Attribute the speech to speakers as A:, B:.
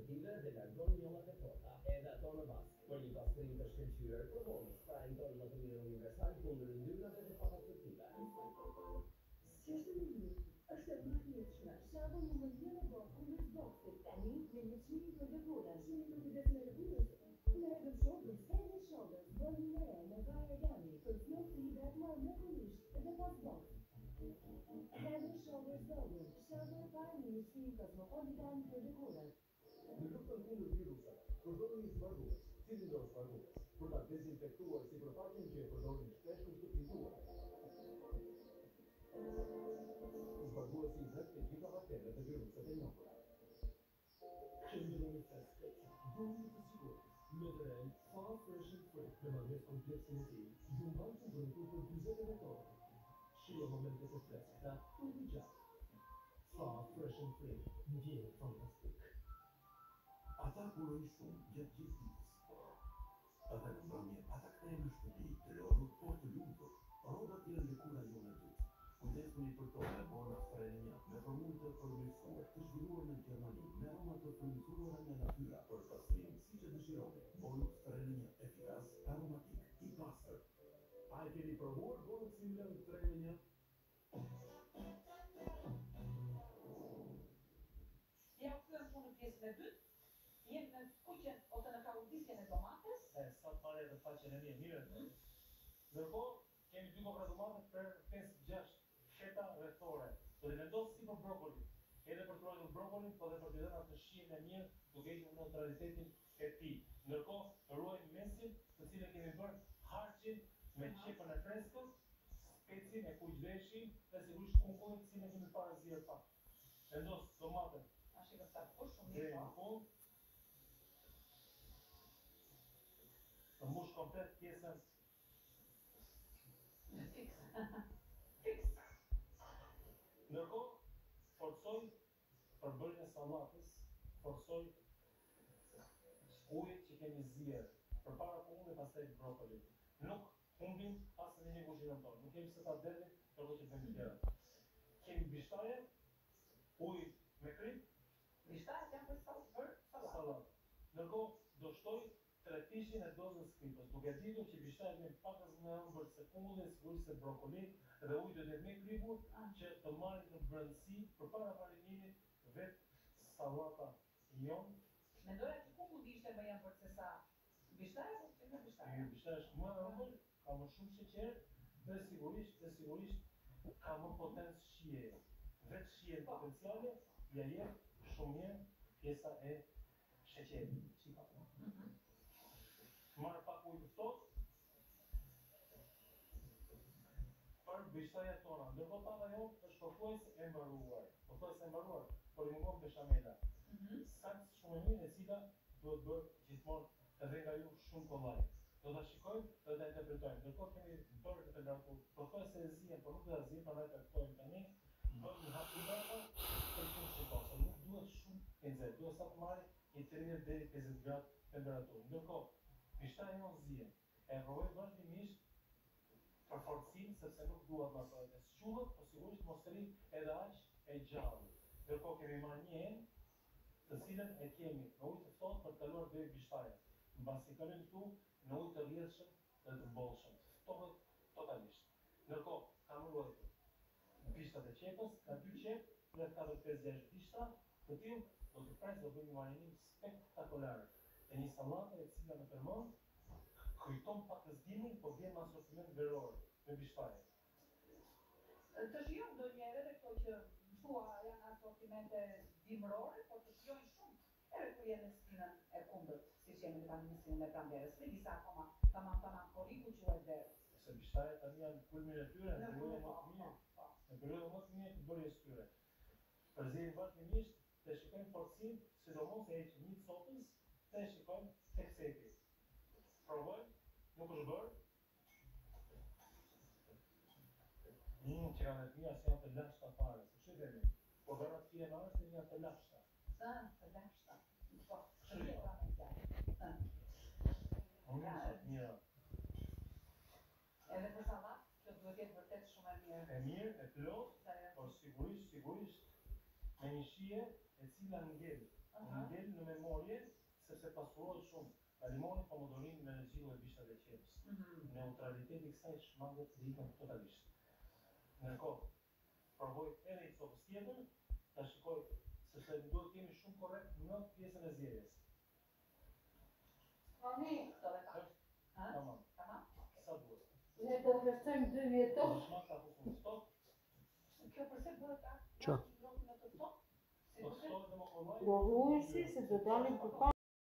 A: alternative dhe largon mjollat e forta. Edhe ato në vask, për një pastrim të shkëlqyer, provoni sprayn tonë natural universal kundër yndyrnave dhe pafajësisë.
B: Si është në mirë, është e mëdhëshme. Shabon në mëndje në bokë kundër boksit. Tani me 100 për lëkura. 100 për kujdes me lëkurës. Në Head & Shoulders, Head & Shoulders, bërë një re me vaj organi, për flow të hidratuar mrekullisht dhe pas boks. Head & Shoulders Volume, shabon parë me 100 kosmopolitan për lëkurës.
A: Në luftën kundër virusave, përdorni zvarrues, cilindor zvarrues, për ta dezinfektuar sipërfaqen që e përdorin shpesh në shtëpi tuaj. Zvarruesi i zëk të gjitha bakteret dhe viruset e njohura. Qëndroni freskët, bëni të sigurt. Me të rend, Fa Fresh and Free, me madres kompleksin e tij, ju mban të vërtetur për 40 orë. Shije momentet e freskëta për të gjatë. Fa Fresh and Free, ndjehet fantastik.
C: Ata kurojnë shumë gjatë gjithë ditës. Ata në mbrëmje, ata kthehen në shtëpi të lodhur por të lumtur. Rrobat janë lëkura jo në dytë. Kujdesuni për to me bona freninja, me formull të përmirësuar të zhvilluar në Gjermani, me aroma të përmirësuara nga natyra për pastrim siç e dëshironi. Bonus freninja efikas, aromatik, i pastër.
A: A e keni provuar bonus Simlen 3
D: Ja u kthem punë në pjesën e dytë. Jem në kuqen ose në kavurdisjen e domates.
E: Sa të marrë edhe faqen e mirë. Ndërkohë, kemi 2 kopra domate për 5-6 qeta rrethore. Do të vendos si për brokoli. Edhe për të ruajtur brokolin, po edhe për të dhënë atë shijen e mirë, duke hequr neutralitetin e tij. Ndërkohë, ruajmë mesin, të cilën kemi bërë harçin me qepën e freskët, specin e kuqdeshin dhe sigurisht kungullin, të cilën kemi parë zier pak. Vendos domaten.
D: Tash e ka kush shumë mirë.
E: Të mbush komplet pjesën
D: Fix.
E: Ndërkohë, forcoj përbërjen e sallatës, forcoj ujit që kemi zier, përpara kungull dhe pastaj brokolin. Nuk humbim asnjë një kuzhinën tonë, nuk kemi se ta derrim, përdo që bëjmë tjera. Kemi bishtaje, ujë me krip,
D: Bishtajet janë për
E: sallatë. Ndërkohë, do shtoj 3 pishin e dozës kripës, duke ditur që bishtajet me pak më ëmbël se kungulli, sigurisht se brokolin dhe uji do të jetë me kripur që të marrin në brendësi përpara marinimit vetë sallata jon.
D: Mendoja që kungulli ishte më i ëmbël se sa bishtaja, po që nga bishtaja.
E: Bishtaja është më e ëmbël, ka më shumë sheqer dhe sigurisht ka më potencë shijeje. Vetë shijen potenciale ja jep shumë mirë pjesa e sheqerit. Marr pak ujë të ftohtë për bishtajat tona. Ndërkohë tava jonë është pothuajse e mbaruar, por i mungon beshamela. Saks shumë e mirë e cila duhet bërë gjithmonë edhe nga ju shumë kollaj. Do ta shikojmë dhe ta interpretojmë. Ndërkohë kemi bërë në temperaturë pothuajse e zihen, por nuk do ta zihen, prandaj taktojmë tani. Bëjmë një hap hidrata për 100 sekonda. Nuk duhet shumë e nxehtë, duhet sa të marrë një 30 deri 50 gradë temperaturë. Ndërkohë, bishtaja jonë zihen, e provoj vazhdimisht për forcim, sepse nuk duhet ma të squllët, po sigurisht mos rri edhe aq e gjallë. Ndërkohë kemi marrë një enë, të cilën e kemi në ujë të ftohtë për të kaluar deri bishtaja. Mbasi kalojmë këtu në ujë të rrjedhshëm dhe të mbollshëm. Ftohet totalisht. Ndërkohë, kam ruajtur bishtat e qepës, ka 2 qepë, rreth 45-60 bishta, të tillë do të pres do bëjmë një marinim spektakolar. E një sallate e cila në përmend kujton pak rëzdimin, po vjen me asortiment veror, me bishtaje.
D: Të shijojmë ndonjëherë edhe këto që thua janë asortimente dimrore, por të shijojnë shumë edhe kur jenë në spinën e kundërt, siç jemi në pandemisin e pranverës. Me disa akoma tamam koriku quhet verë.
E: Se bishtajet tani janë kulmin e tyre, në periudhën më të mirë. Në periudhën më të mirë të bërjes tyre. Përzihen vazhdimisht, të shikojmë forcim, sidomos e heqim një copës, të shikojmë tek sepi. Provojmë, nuk është bërë. Që kanë të mija se janë të lashta fare, se që dhemi, por vera të fije në arës të janë të lashta.
D: Të lashta, po, shërje ka me gjallë.
E: Unë një të mira.
D: Edhe për salat, kjo duhet jetë vërtet shumë e mirë.
E: E mirë, e plot, por sigurisht, me një shije e cila ngel. Një del në memorje, sepse pasurohet shumë. Nga limoni, pomodorin me gjill e bishtat e qepës. Neutraliteti i kësaj shmanget dhe ikën totalisht. Ndërkohë, provoj edhe i sopës tjetër, ta shikoj, sepse duhet kemi shumë korrekt në pjesën e zgjedhjes.
D: Mami, do me ka.
E: Tamam.
D: Tamam?
E: Sa duhet?
F: Ne do vërtojmë 2 vjetor.
E: Shmak ka fusun stop,
D: Kjo përse bëhet
A: Qa?
D: në të stop?
E: po stop dhe më kolloj.
F: Do huesi se do dalim për